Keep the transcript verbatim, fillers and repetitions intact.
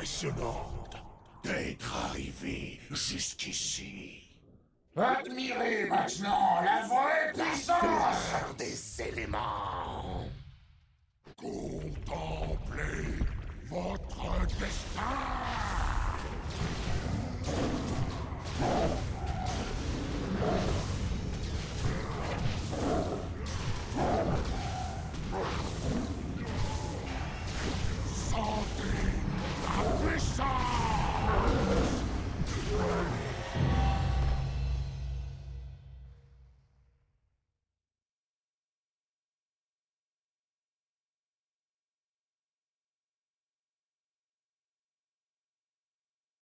impressionnante d'être arrivé jusqu'ici. Admirez maintenant la vraie puissance Des éléments. Contemplez votre destin.